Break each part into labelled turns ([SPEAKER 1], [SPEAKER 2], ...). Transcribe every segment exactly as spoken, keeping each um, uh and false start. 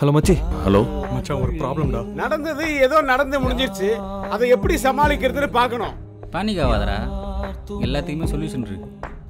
[SPEAKER 1] Hello மச்சி.
[SPEAKER 2] Hello
[SPEAKER 3] மச்சான், ஒரு ப்ராப்ளம்டா.
[SPEAKER 4] நடந்தது ஏதோ நடந்து முடிஞ்சிருச்சு. அதை எப்படி சமாளிக்கிறதுன்னு பார்க்கணும்.
[SPEAKER 5] பேனிக் ஆகாதடா, எல்லாத்துக்குமே சொல்யூஷன் இருக்கு.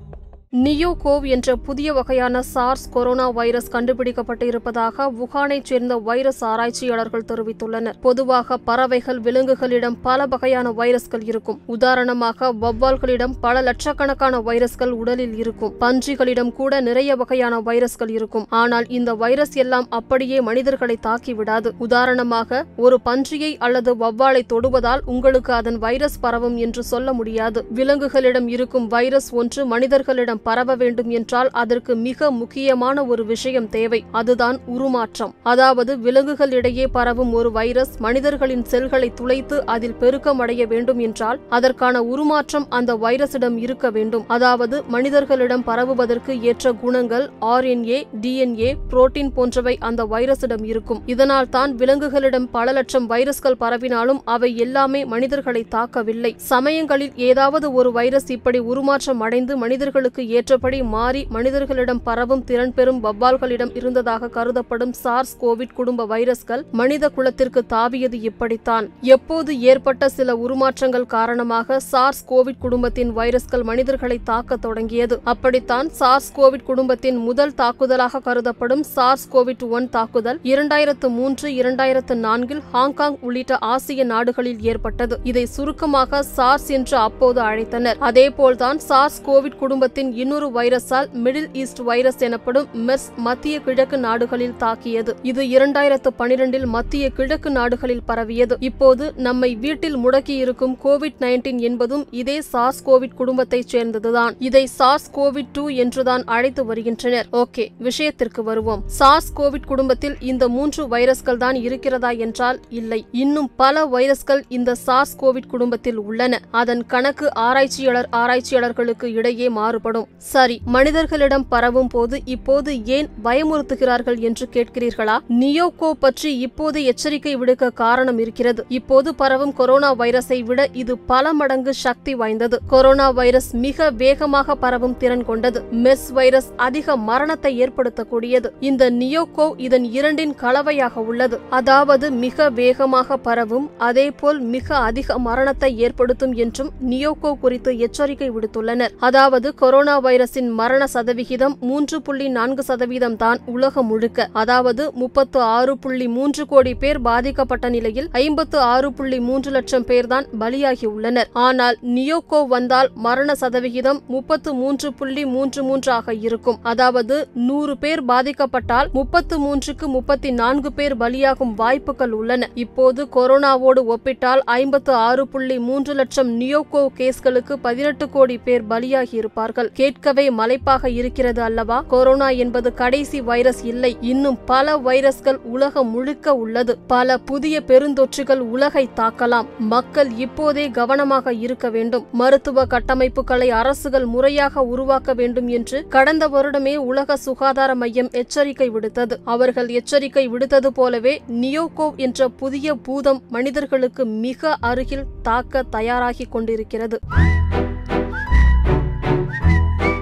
[SPEAKER 6] நியோகோவ் என்ற புதிய வகையான சார்ஸ் கொரோனா வைரஸ் கண்டுபிடிக்கப்பட்டு இருப்பதாக வுகானைச் சேர்ந்த வைரஸ் ஆராய்ச்சியாளர்கள் தெரிவித்துள்ளனர். பொதுவாக பறவைகள், விலங்குகளிடம் பல வகையான வைரஸ்கள் இருக்கும். உதாரணமாக வௌவால்களிடம் பல லட்சக்கணக்கான வைரஸ்கள் உடலில் இருக்கும். பன்றிகளிடம் கூட நிறைய வகையான வைரஸ்கள் இருக்கும். ஆனால் இந்த வைரஸ் எல்லாம் அப்படியே மனிதர்களை தாக்கிவிடாது. உதாரணமாக, ஒரு பன்றியை அல்லது வௌவாலை தொடுவதால் உங்களுக்கு அதன் வைரஸ் பரவும் என்று சொல்ல முடியாது. விலங்குகளிடம் இருக்கும் வைரஸ் ஒன்று மனிதர்களிடம் பரவ வேண்டும் என்றால் அதற்கு மிக முக்கியமான ஒரு விஷயம் தேவை. அதுதான் உருமாற்றம். அதாவது விலங்குகளிடையே பரவும் ஒரு வைரஸ் மனிதர்களின் செல்களை துளைத்து அதில் பெருக்கமடைய வேண்டும் என்றால் அதற்கான உருமாற்றம் அந்த வைரஸிடம் இருக்க வேண்டும். அதாவது மனிதர்களிடம் பரவுவதற்கு ஏற்ற குணங்கள், ஆர்என்ஏ, டிஎன்ஏ, புரோட்டீன் போன்றவை அந்த வைரஸிடம் இருக்கும். இதனால் தான் விலங்குகளிடம் பல லட்சம் வைரஸ்கள் பரவினாலும் அவை எல்லாமே மனிதர்களை தாக்கவில்லை. சமயங்களில் ஏதாவது ஒரு வைரஸ் இப்படி உருமாற்றம் அடைந்து மனிதர்களுக்கு ஏற்றபடி மாறி மனிதர்களிடம் பரவும் திறன் பெறும் வௌவால்களிடம் இருந்ததாக கருதப்படும் சார்ஸ் கோவிட் குடும்ப வைரஸ்கள் மனித குலத்திற்கு தாவியது இப்படித்தான். எப்போது ஏற்பட்ட சில உருமாற்றங்கள் காரணமாக சார்ஸ் கோவிட் குடும்பத்தின் வைரஸ்கள் மனிதர்களை தாக்க தொடங்கியது. அப்படித்தான் சார்ஸ் கோவிட் குடும்பத்தின் முதல் தாக்குதலாக கருதப்படும் சார்ஸ் கோவிட் ஒன் தாக்குதல் இரண்டாயிரத்து மூன்று இரண்டாயிரத்து நான்கில் ஹாங்காங் உள்ளிட்ட ஆசிய நாடுகளில் ஏற்பட்டது. இதை சுருக்கமாக சார்ஸ் என்று அப்போது அழைத்தனர். அதேபோல்தான் சார்ஸ் கோவிட் குடும்பத்தின் இன்னொரு வைரஸால் மிடில் ஈஸ்ட் வைரஸ் எனப்படும் மெர்ஸ் மத்திய கிழக்கு நாடுகளில் தாக்கியது. இது இரண்டாயிரத்து பனிரெண்டில் மத்திய கிழக்கு நாடுகளில் பரவியது. இப்போது நம்மை வீட்டில் முடக்கி இருக்கும் கோவிட் நைன்டீன் என்பதும் இதே சார்ஸ் கோவிட் குடும்பத்தைச் சேர்ந்ததுதான். இதை சார்ஸ் கோவிட் டூ என்றுதான் அழைத்து வருகின்றனர். ஓகே, விஷயத்திற்கு வருவோம். சார்ஸ் கோவிட் குடும்பத்தில் இந்த மூன்று வைரஸ்கள் தான் இருக்கிறதா என்றால் இல்லை. இன்னும் பல வைரஸ்கள் இந்த சார்ஸ் கோவிட் குடும்பத்தில் உள்ளன. அதன் கணக்கு ஆராய்ச்சியாளர் ஆராய்ச்சியாளர்களுக்கு இடையே மாறுபடும். சரி, மனிதர்களிடம் பரவும் போது இப்போது ஏன் பயமுறுத்துகிறார்கள் என்று கேட்கிறீர்களா? நியோகோவ் பற்றி இப்போது எச்சரிக்கை விடுக்க காரணம் இருக்கிறது. இப்போது பரவும் கொரோனா வைரஸை விட இது பல மடங்கு சக்தி வாய்ந்தது. கொரோனா வைரஸ் மிக வேகமாக பரவும் திறன் கொண்டது. மெர்ஸ் வைரஸ் அதிக மரணத்தை ஏற்படுத்தக்கூடியது. இந்த நியோகோவ் இதன் இரண்டின் கலவையாக உள்ளது. அதாவது மிக வேகமாக பரவும், அதேபோல் மிக அதிக மரணத்தை ஏற்படுத்தும் என்றும் நியோகோவ் குறித்து எச்சரிக்கை விடுத்துள்ளனர். அதாவது கொரோனா வைரஸின் மரண சதவிகிதம் மூன்று புள்ளி நான்கு சதவீதம் தான் உலகம் முழுக்க. அதாவது முப்பத்து ஆறு புள்ளி மூன்று கோடி பேர் பாதிக்கப்பட்ட நிலையில் ஐம்பத்து ஆறு புள்ளி மூன்று லட்சம் பேர் தான் பலியாகியுள்ளனர். ஆனால் நியோகோவ் வந்தால் மரண சதவிகிதம் முப்பத்து மூன்று புள்ளி மூன்று மூன்று ஆக இருக்கும். அதாவது நூறு பேர் பாதிக்கப்பட்டால் முப்பத்து மூன்றுக்கு முப்பத்தி நான்கு பேர் பலியாகும் வாய்ப்புகள் உள்ளன. இப்போது கொரோனாவோடு ஒப்பிட்டால் ஐம்பத்து ஆறு புள்ளி மூன்று லட்சம் நியோகோவ் கேஸ்களுக்கு பதினெட்டு கோடி பேர் பலியாகி இருப்பார்கள். கேட்கவே மலைப்பாக இருக்கிறது அல்லவா? கொரோனா என்பது கடைசி வைரஸ் இல்லை. இன்னும் பல வைரஸ்கள் உலகம் முழுக்க உள்ளது. பல புதிய பெருந்தொற்றுகள் உலகை தாக்கலாம். மக்கள் இப்போதே கவனமாக இருக்க வேண்டும். மருத்துவ கட்டமைப்புகளை அரசுகள் முறையாக உருவாக்க வேண்டும் என்று கடந்த வருடமே உலக சுகாதார மையம் எச்சரிக்கை விடுத்தது. அவர்கள் எச்சரிக்கை விடுத்தது போலவே நியோகோவ் என்ற புதிய பூதம் மனிதர்களுக்கு மிக அருகில் தாக்க தயாராகி கொண்டிருக்கிறது.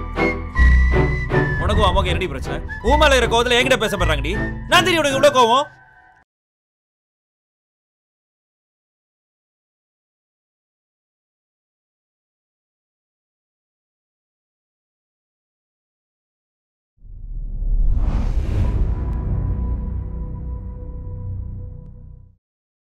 [SPEAKER 1] உனக்கும் அம்மாக்கு என்னடி பிரச்சனை? ஊமால இருக்க கோவத்துல என்கிட்ட பேச பண்றாங்கடி. நான் தெரியும் உனக்கு இவ்வளவு கோவம்.